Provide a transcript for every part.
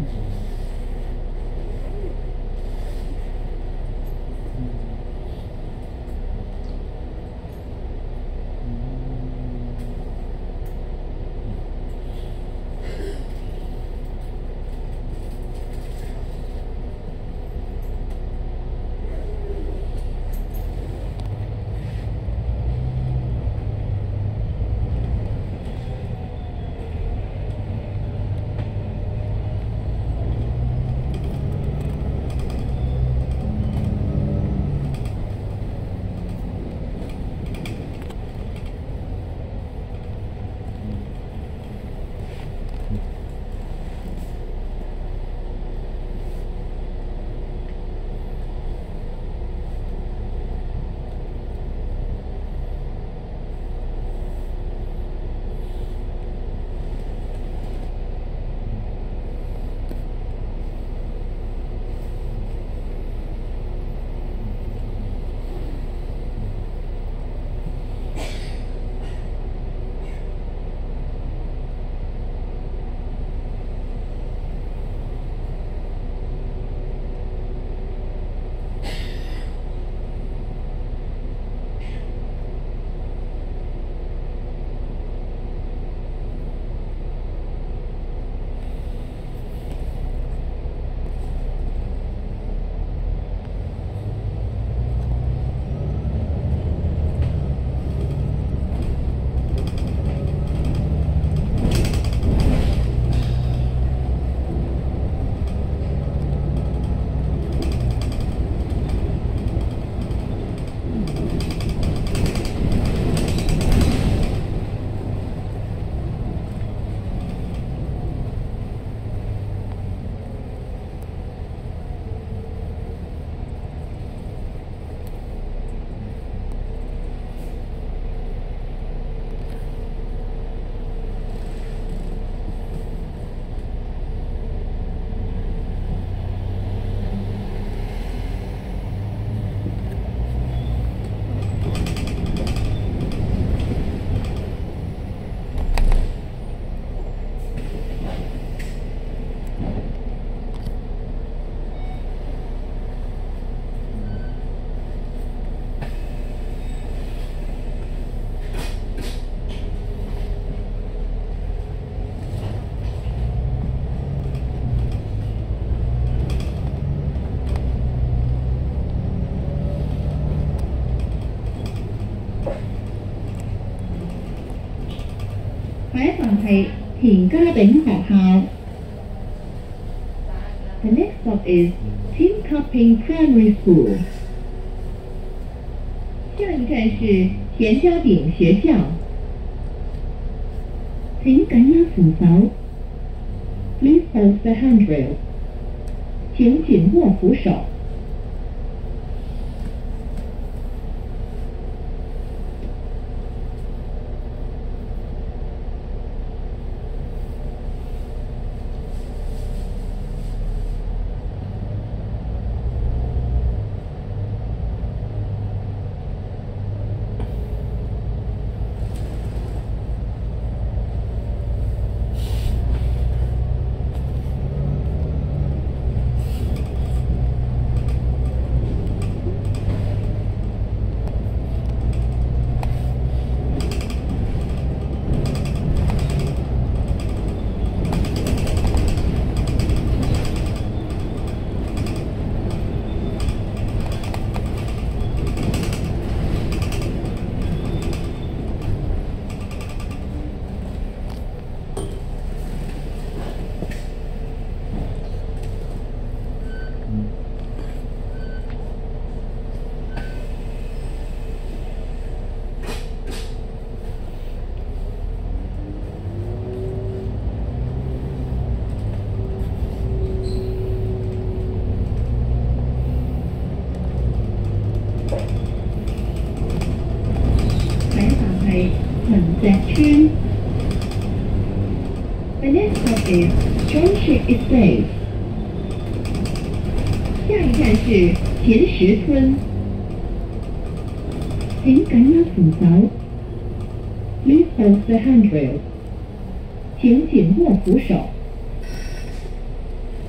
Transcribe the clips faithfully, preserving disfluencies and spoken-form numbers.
牌房係田家炳學校。The next stop is Tincupping Primary School。下一站是田家炳學校。請緊握扶手。Please hold the handrail。請緊握扶手。村。The next stop is Township Estate。下一站是前石村。请紧握扶手。Please hold the handrail。请紧握扶手。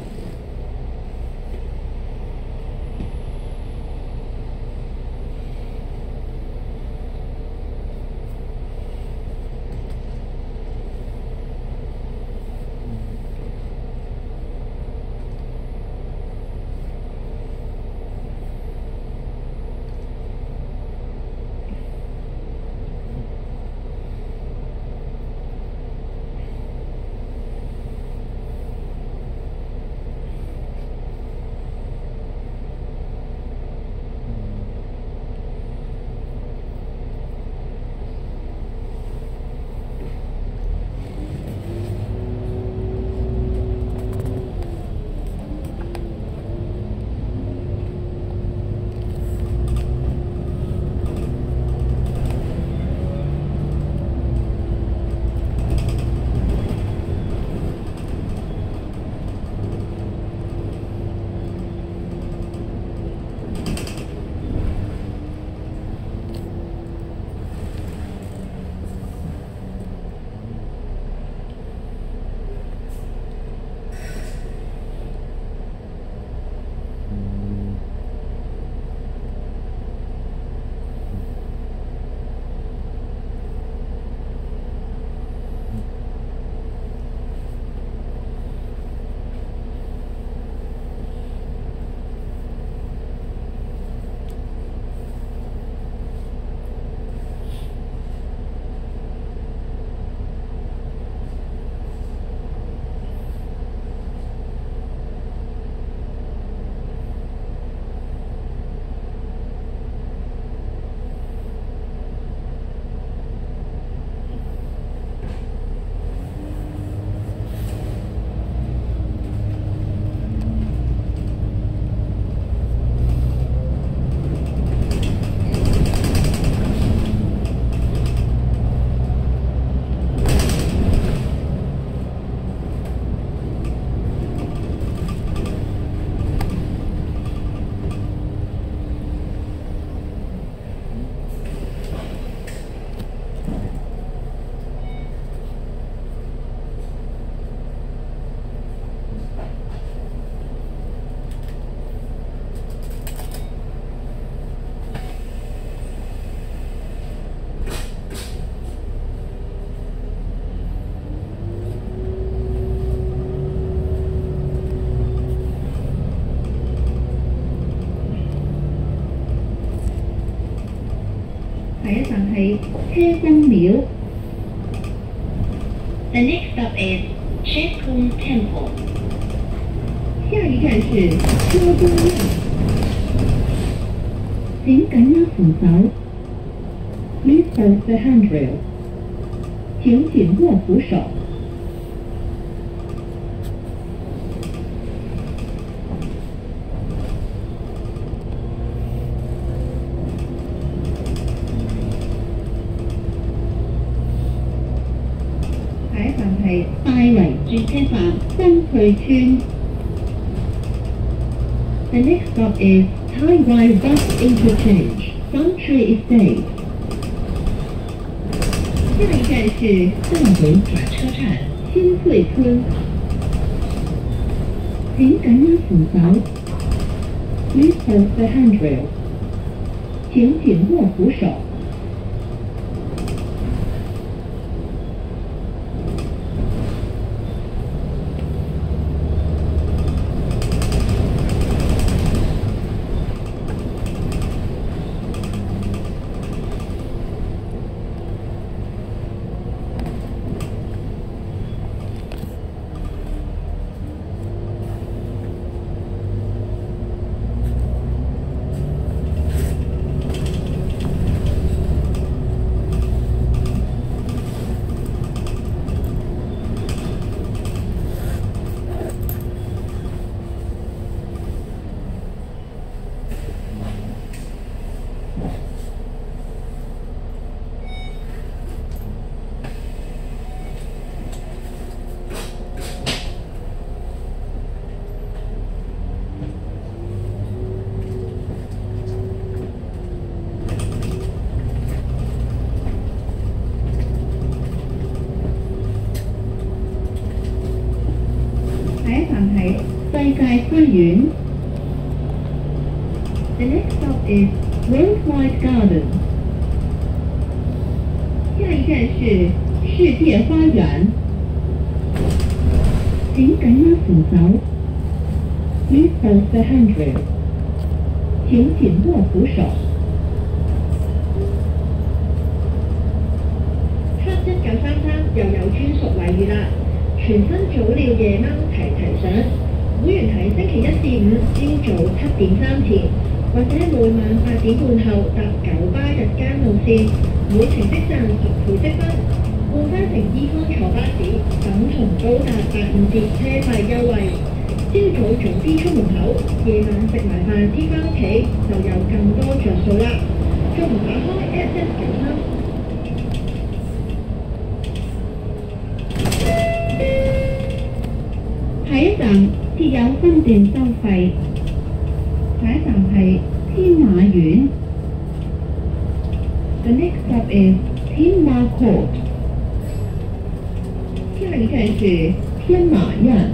係車公廟。 The next stop is Shekun Temple. 下一站是車公廟。請緊握扶手。Please hold the handrail. 請緊握扶手。下一站係大圍轉車站新翠村。The next stop is Taiwai Bus Interchange, Suntree Estate. 下一站是大圍轉車站新翠村。請緊握扶手。Please hold the handrail. 請緊握扶手。下一站係世界花園。The next stop is Worldwide Garden. 下一站是世界花園。請緊握扶手。Please hold the handrail. 請緊握扶手。Club 一九三三又有專屬禮遇啦！全新早鳥夜貓提提醒，會員喺星期一至五朝早七點三前，或者每晚八點半後搭九巴日間路線，每程即賺十倍積分，換翻乘 Econ 坐巴士，等同高達八五折車費優惠。朝早早啲出門口，夜晚食埋飯先返屋企，就有更多着數啦！仲唔打開 App 一九三？下一站設有分段收費。下一站係天馬苑。The next stop is 天馬 Court. 下一站是天馬苑。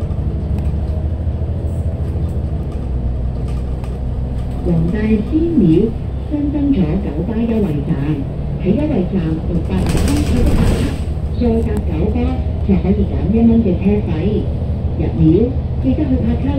黃大仙廟新增咗九巴優惠站，喺優惠站六百零蚊取得八級，再搭九巴就可以減一蚊嘅車費。入廟記得去拍卡啦！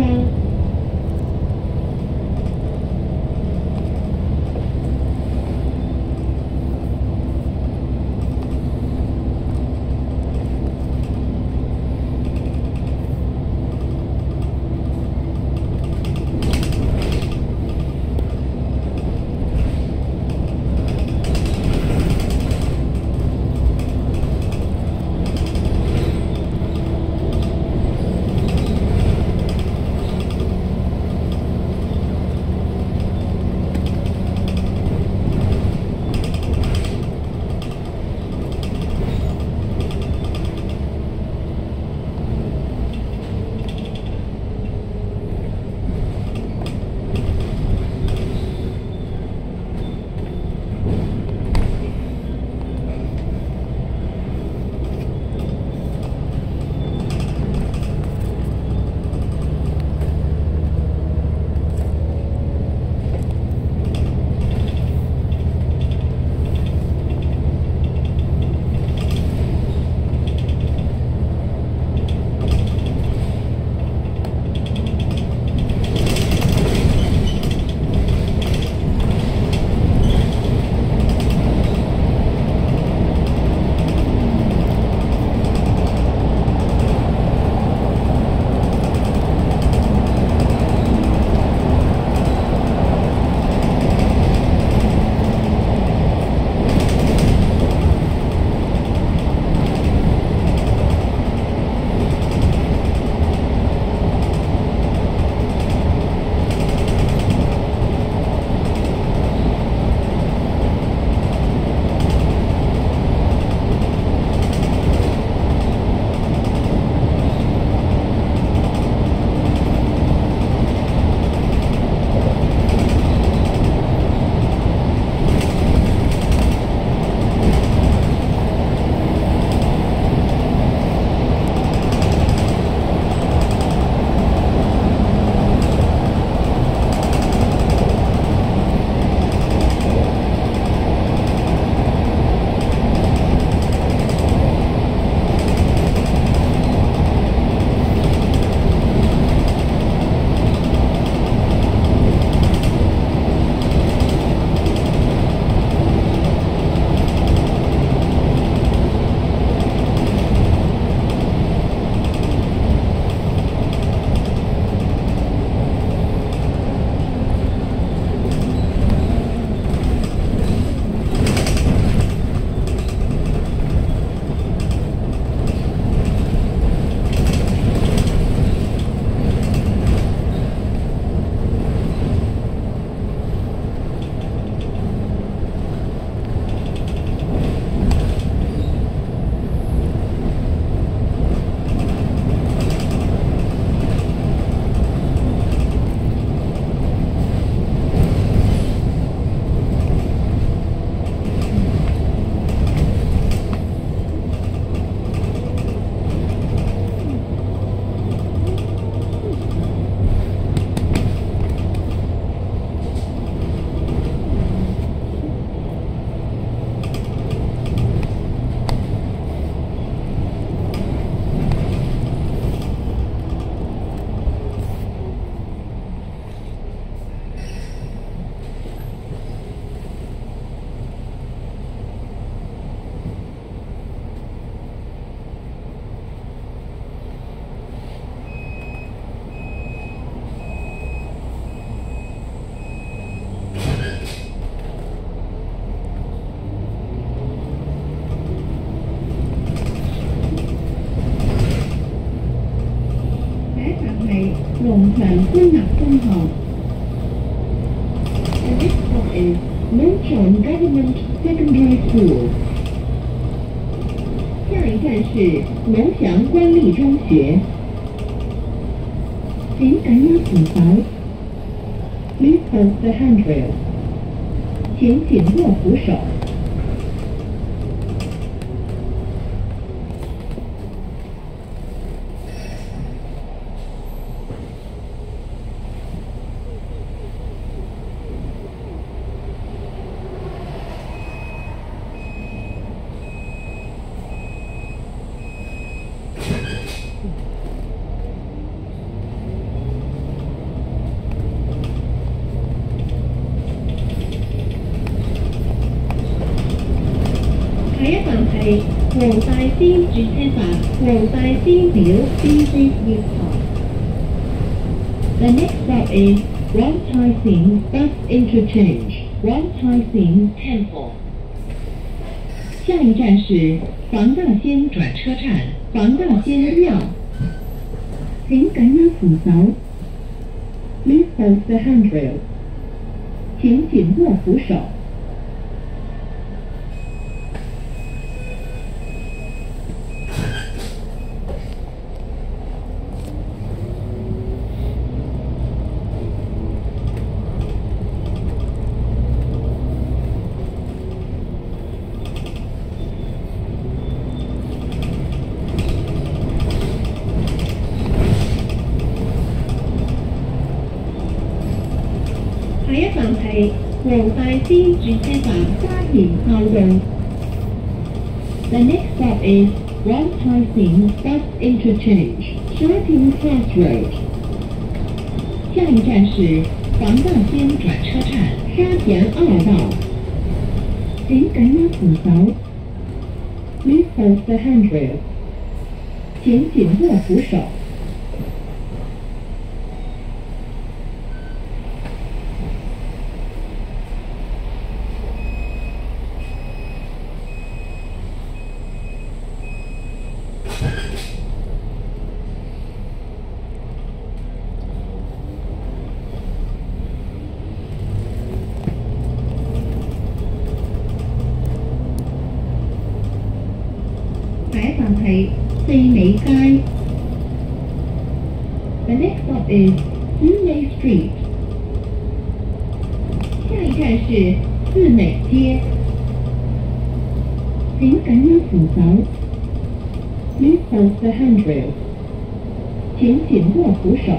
一站係龍翔官立中學。The next stop is Longchang Government Secondary School。下一站是龙翔官立中學。請緊握扶手。Please hold the handrail。請緊握扶手。下一站係黃大仙轉車站黃大仙廟 B C Youth Park。The next stop is Wan Tai Sin Bus Interchange Wan Tai Sin Temple。下一站是黃大仙轉車站黃大仙廟。請緊握扶手。Please hold the handrail。請緊握扶手。下一站係黃大仙轉車站沙田孝道。The next stop is Wan Tai Sin Bus Interchange Sha-Tin Cross Road。下一站是黃大仙轉車站沙田二道。請緊握扶手。Please hold the handrail。請緊握扶手。下一站係四美街。The next stop is Simei Street。下一站是四美街。請緊握扶手。Please hold the handrail。請緊握扶手。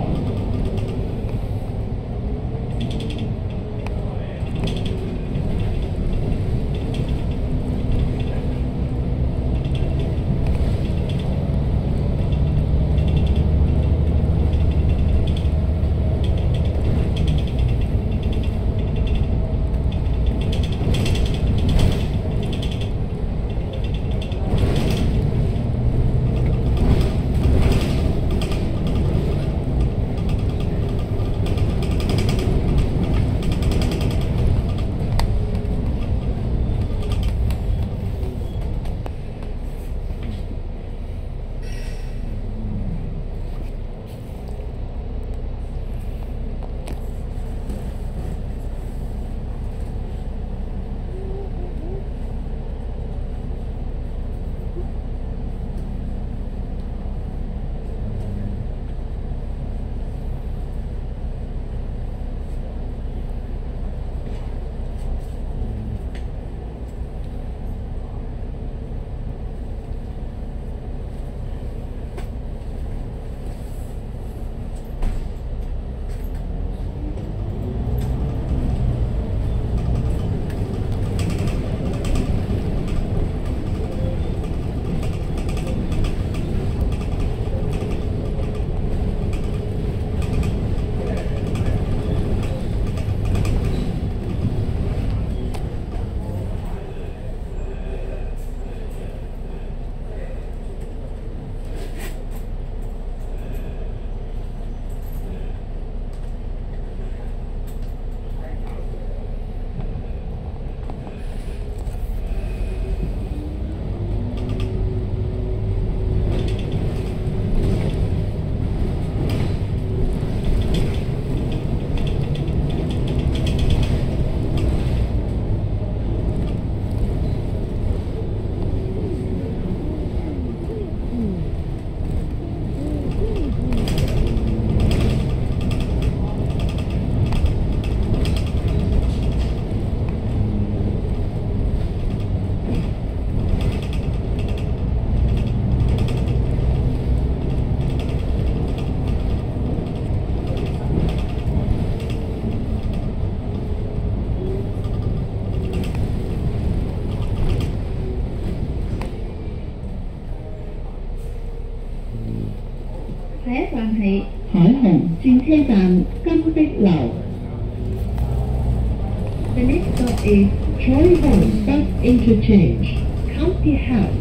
站係海虹轉車站金碧樓。The next stop is Choi Hong Bus Interchange, County House。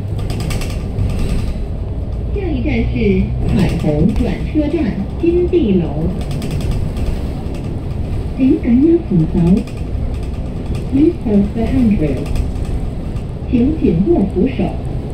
下一站是彩虹转車站金碧樓。請緊握扶手。Please hold the handrail。請緊握扶手。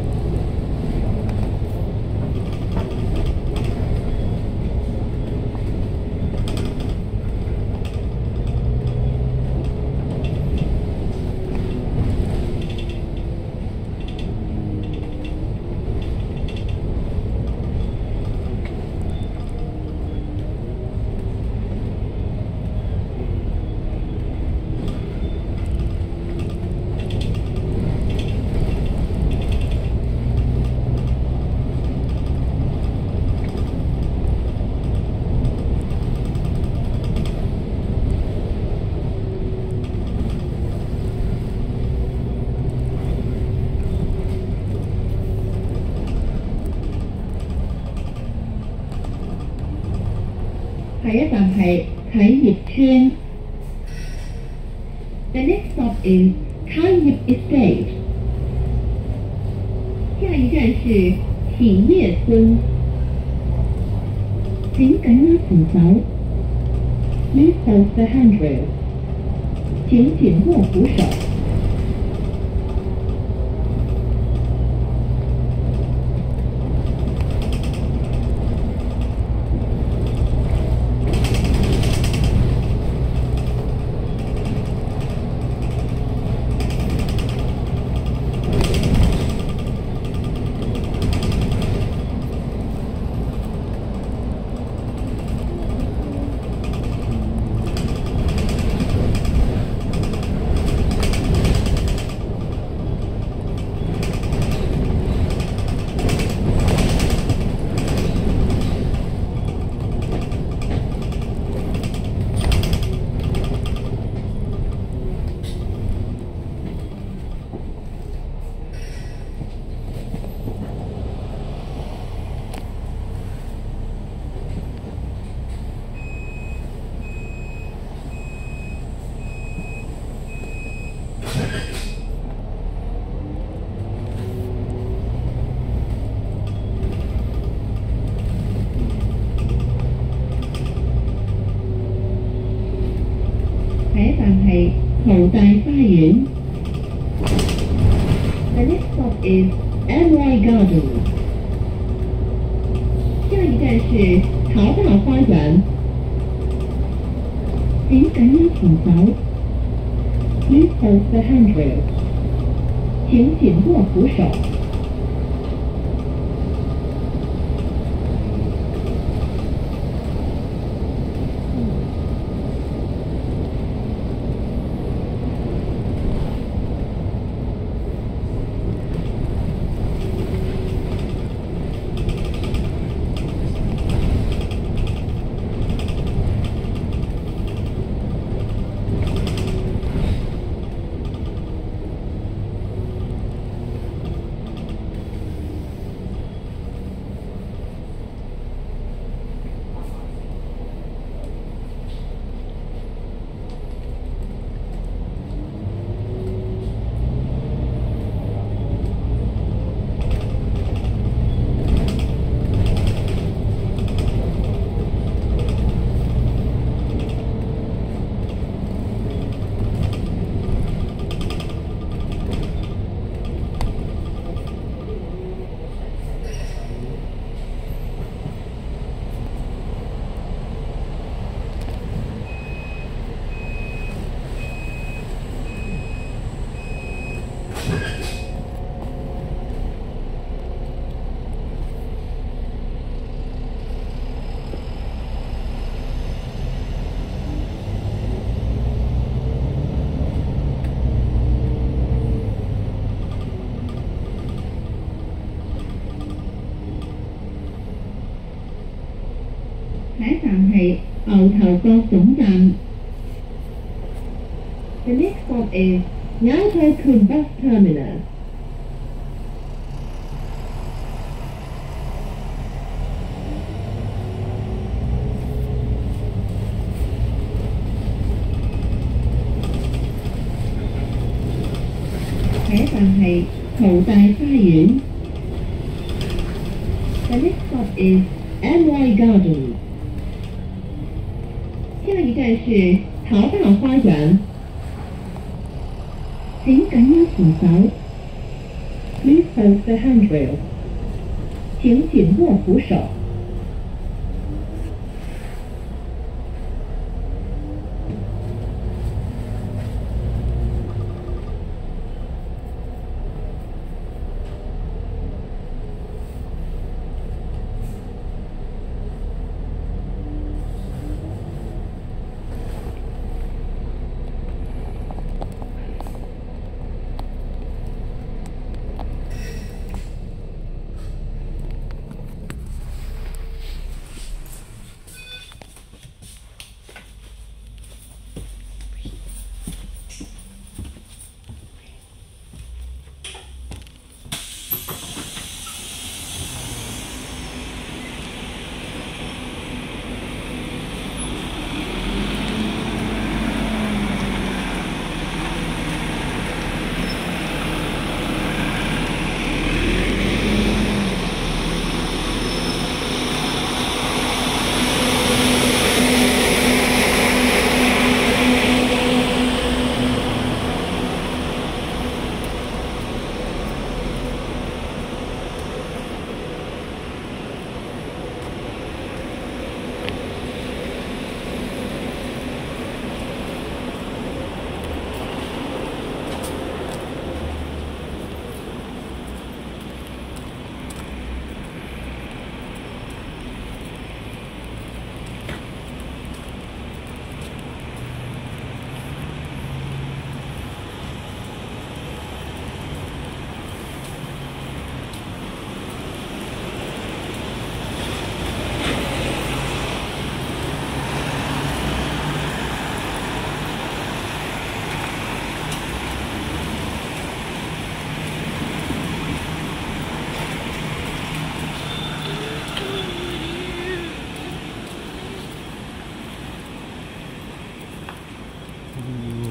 下一站係啟業邨。The next stop is 啟業 Estate。下一站是啟業村。請緊握扶手。Please hold the handrail。請緊握扶手。下一站係淘大花園。The next stop is M Y Garden。下一站是淘大花園。請緊握扶手。Please hold the handrail。請緊握扶手。下一站係牛頭角總站。The next stop is Nyaota Kun Bus Terminal。 站係淘大花園。The next stop is M Y Garden。下一站是淘大花園。請緊握扶手。Please hold the handrail。請緊握扶手。 嗯